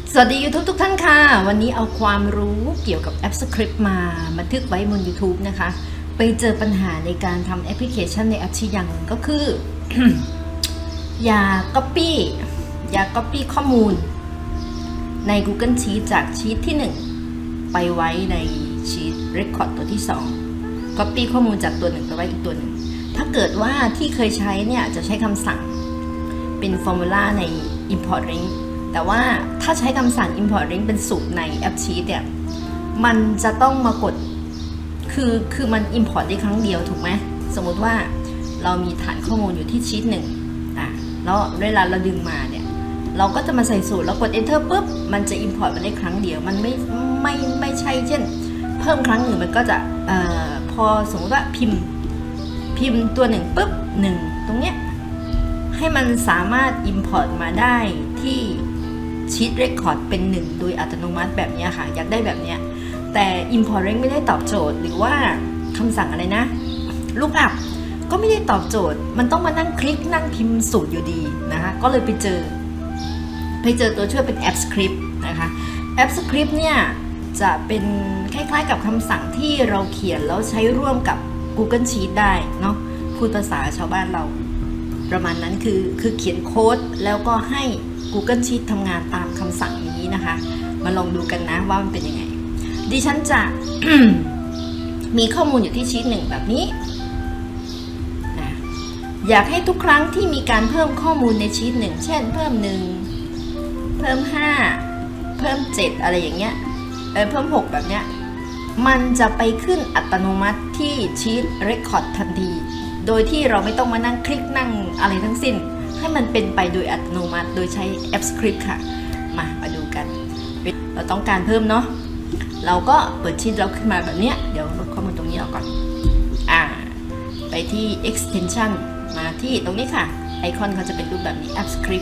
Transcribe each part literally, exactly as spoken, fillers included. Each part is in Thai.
สวัสดี YouTube ทุกท่านค่ะวันนี้เอาความรู้เกี่ยวกับแอป Script มาบันทึกไว้บน YouTube นะคะไปเจอปัญหาในการทำแอปพลิเคชันในแอปชีตอย่างหนึ่งก็คือ อย่า Copy อย่า Copy ข้อมูลใน Google Sheet จากชีตที่หนึ่งไปไว้ในชีต Record ตัวที่สอง Copy ข้อมูลจากตัวหนึ่งไปไว้อีกตัวหนึ่งถ้าเกิดว่าที่เคยใช้เนี่ยจะใช้คำสั่งเป็น Formula ใน Import Linkแต่ว่าถ้าใช้คำสั่ง import link เป็นสูตรในแอปชีตเนี่ยมันจะต้องมากดคือคือมัน import ได้ครั้งเดียวถูกไหมสมมติว่าเรามีฐานข้อมูลอยู่ที่ชีตหนึ่งอ่ะแล้วเวลาเราดึงมาเนี่ยเราก็จะมาใส่สูตรแล้วกด enter ปุ๊บมันจะ import มาได้ครั้งเดียวมันไม่ไม่ไม่ใช่เช่นเพิ่มครั้งหนึ่งมันก็จะเอ่อพอสมมติว่าพิมพ์พิมพ์ตัวหนึ่งปุ๊บหนึ่งตรงเนี้ยให้มันสามารถ import มาได้ที่ชีต Record เป็นหนึ่งโดยอัตโนมัติแบบนี้ค่ะอยากได้แบบนี้แต่ Import Link ไม่ได้ตอบโจทย์หรือว่าคำสั่งอะไรนะ Lookup ก็ไม่ได้ตอบโจทย์มันต้องมานั่งคลิกนั่งพิมพ์สูตรอยู่ดีนะคะก็เลยไปเจอไปเจอตัวช่วยเป็นแอป Script นะคะแอป Script เนี่ยจะเป็นคล้ายๆกับคำสั่งที่เราเขียนแล้วใช้ร่วมกับ Google Sheet ได้เนาะพูดภาษาชาวบ้านเราประมาณนั้นคือคือเขียนโค้ดแล้วก็ให้Google Sheet ทำงานตามคำสั่งนี้นะคะมาลองดูกันนะว่ามันเป็นยังไงดิฉันจะ มีข้อมูลอยู่ที่ชีตหนึ่งแบบนี้นะอยากให้ทุกครั้งที่มีการเพิ่มข้อมูลในชีตหนึ่งเช่นเพิ่มหนึ่งเพิ่มห้าเพิ่มเจ็ดอะไรอย่างเงี้ยเออเพิ่มหกแบบเนี้ยมันจะไปขึ้นอัตโนมัติที่ชีต Record ทันทีโดยที่เราไม่ต้องมานั่งคลิกนั่งอะไรทั้งสิ้นให้มันเป็นไปโดยอัตโนมัติโดยใช้แอป Script ค่ะมามาดูกันเราต้องการเพิ่มเนาะเราก็เปิดชีตเราขึ้นมาแบบนี้เดี๋ยวลดข้อมูลตรงนี้ออกก่อนอ่าไปที่ extension มาที่ตรงนี้ค่ะไอคอนเขาจะเป็นรูปแบบนี้แอป Script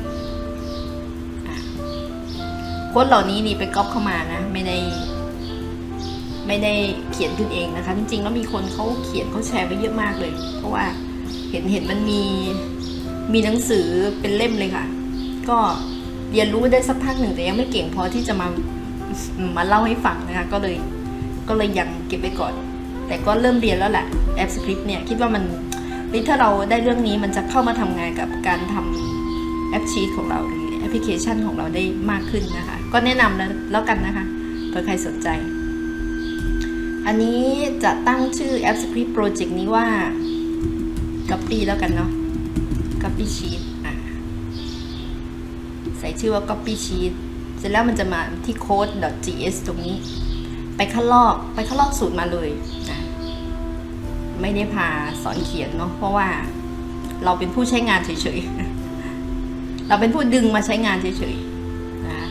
โค้ดเหล่านี้นี่ไปก๊อปเข้ามานะไม่ได้ไม่ได้เขียนขึ้นเองนะคะจริงๆแล้วมีคนเขาเขียนเขาแชร์ไปเยอะมากเลยเพราะว่าเห็นเห็นมันมีมีหนังสือเป็นเล่มเลยค่ะก็เรียนรู้ได้สักพักหนึ่งแต่ยังไม่เก่งพอที่จะมามาเล่าให้ฟังนะคะก็เลยก็เลยยังเก็บไว้ก่อนแต่ก็เริ่มเรียนแล้วแหละแอป Script เนี่ยคิดว่ามันถ้าเราได้เรื่องนี้มันจะเข้ามาทำงานกับการทำแอปชีตของเราหรือแอปพลิเคชันของเราได้มากขึ้นนะคะก็แนะนำแล้วแล้วกันนะคะเผื่อใครสนใจอันนี้จะตั้งชื่อแอป Script Project นี้ว่า Copy แล้วกันเนาะCopy Sheet อ่ะใส่ชื่อว่า Copy Sheet เสร็จแล้วมันจะมาที่ code.js ตรงนี้ไปคัดลอกไปคัดลอกสูตรมาเลยนะไม่ได้พาสอนเขียนเนาะเพราะว่าเราเป็นผู้ใช้งานเฉยๆเราเป็นผู้ดึงมาใช้งานเฉยๆนะ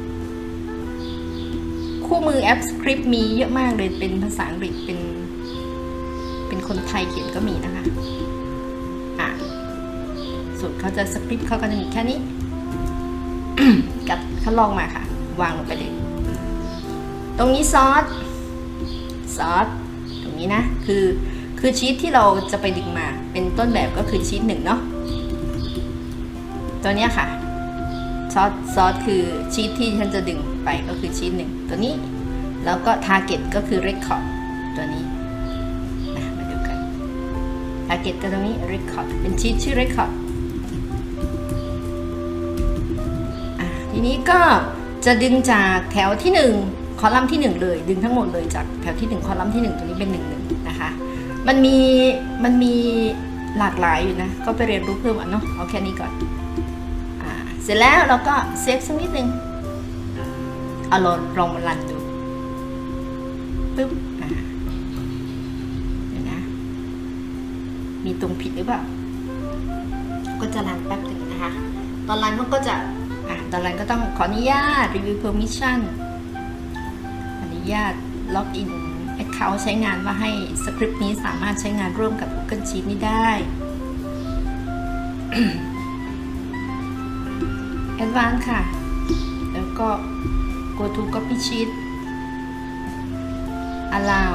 คู่มือแอป Script มีเยอะมากเลยเป็นภาษาอังกฤษเป็นเป็นคนไทยเขียนก็มีนะคะสูตรเขาจะสคริปต์เขาก็จะมีแค่นี้ กับคัดลอกมาค่ะวางลงไปเลยตรงนี้ซอสซอสตรงนี้นะคือคือชีทที่เราจะไปดึงมาเป็นต้นแบบก็คือชีทหนึ่งเนาะตัวนี้ค่ะซอสซอสคือชีทที่ฉันจะดึงไปก็คือชีทหนึ่งตัวนี้แล้วก็ target ก็คือ record ตัวนี้นะมาดูกัน target ก็ตรงนี้ record เป็นชีทชื่อ recordทีนี้ก็จะดึงจากแถวที่หนึ่งคอลัมน์ที่หนึ่งเลยดึงทั้งหมดเลยจากแถวที่หนึ่งคอลัมน์ที่หนึ่งตัวนี้เป็นหนึ่งหนึ่งนะคะมันมีมันมีหลากหลายอยู่นะก็ไปเรียนรู้เพิ่มอ่ะเนาะเอาแค่นี้ก่อนอ่าเสร็จแล้วเราก็เซฟสักนิดนึงเอาลองลองมารันดูปึ๊บอ่าเดี๋ยวนะมีตรงผิดหรือเปล่าก็จะรันแป๊บนึงนะคะตอนรันมันก็จะตอนแรกก็ต้องขออนุญาต review permission อนุญาต login account ใช้งานว่าให้สคริปต์นี้สามารถใช้งานร่วมกับ Google Sheet นี้ได้ Advanced ค่ะแล้วก็ go to copy sheet allow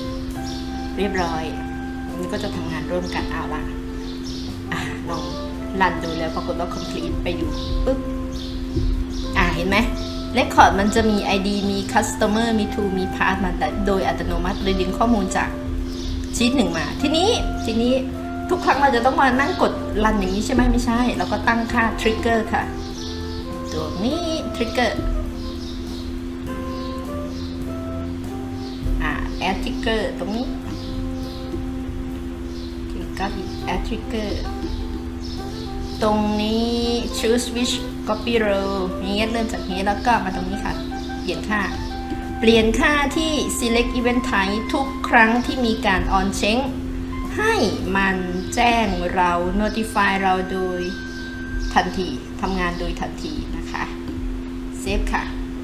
เรียบร้อยนี่ก็จะทำงานร่วมกันเอาละลองรันดูแล้วปรากฏว่า complete ไปดูปึ๊บอ่าเห็นไหม Record มันจะมี ไอ ดี มี Customer มี To มี Path มาแต่โดยอัตโนมัติเลยดึงข้อมูลจากชีทหนึ่งมาทีนี้ทีนี้ทุกครั้งเราจะต้องมานั่งกดรันอย่างนี้ใช่ไหมไม่ใช่เราก็ตั้งค่า Trigger ค่ะตัวนี้ Trigger อ่า Add Trigger ตรงนี้ที่ก็ Add Trigger ตรงนี้ choose which copy row นี้เริ่มจากนี้แล้วก็มาตรงนี้ค่ะเปลี่ยนค่าเปลี่ยนค่าที่ select event type ทุกครั้งที่มีการ on change ให้มันแจ้งเรา notify เราโดยทันทีทำงานโดยทันทีนะคะเซฟค่ะ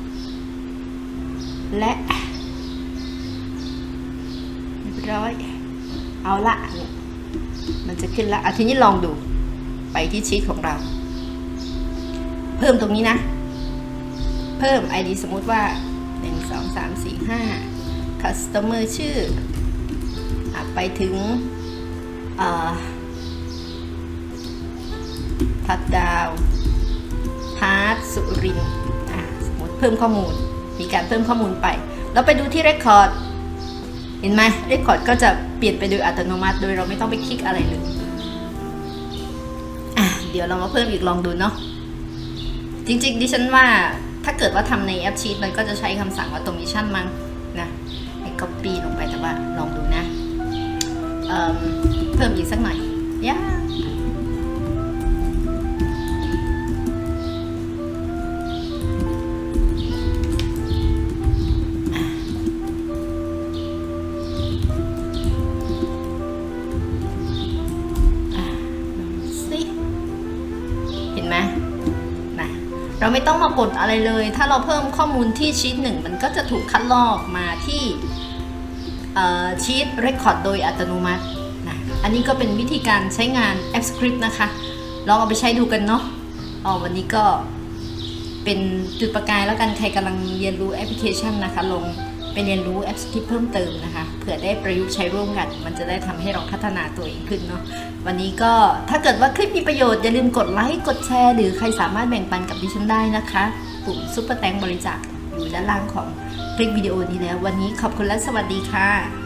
และเรียบร้อยเอาละมันจะขึ้นละอ่ะทีนี้ลองดูไปที่ชีทของเราเพิ่มตรงนี้นะเพิ่ม ไอ ดี สมมุติว่าหนึ่ง สอง สาม สี่ ห้า Customer ชื่อไปถึงทัดดาวพาร์ทสุรินทร์สมมติเพิ่มข้อมูลมีการเพิ่มข้อมูลไปแล้วไปดูที่ Record เห็นไหม Record ก็จะเปลี่ยนไปโดยอัตโนมัติโดยเราไม่ต้องไปคลิกอะไรเลยอ่ะเดี๋ยวเรามาเพิ่มอีกลองดูเนาะจริงๆดิฉันว่าถ้าเกิดว่าทำในแอปชีทมันก็จะใช้คำสั่ง automation มั้งนะให้ copy ลงไปแต่ว่าลองดูนะ เ, เพิ่มอีกสักหน่อยย่าเห็นไหมเราไม่ต้องมากดอะไรเลยถ้าเราเพิ่มข้อมูลที่ชีทหนึ่งมันก็จะถูกคัดลอกมาที่ชีท Record โดยอัตโนมัตินะอันนี้ก็เป็นวิธีการใช้งาน AppScript นะคะลองเอาไปใช้ดูกันเนาะอ๋อวันนี้ก็เป็นจุดประกายแล้วกันใครกำลังเรียนรู้แอปพลิเคชันนะคะลงไปเรียนรู้ AppScript เพิ่มเติมนะคะเผื่อได้ประยุกต์ใช้ร่วมกันมันจะได้ทำให้เราพัฒนาตัวเองขึ้นเนาะวันนี้ก็ถ้าเกิดว่าคลิปมีประโยชน์อย่าลืมกดไลค์กดแชร์หรือใครสามารถแบ่งปันกับดิฉันได้นะคะปุ่มซุปเปอร์แตงบริจาคอยู่ด้านล่างของคลิปวิดีโอนี้แล้ววันนี้ขอบคุณและสวัสดีค่ะ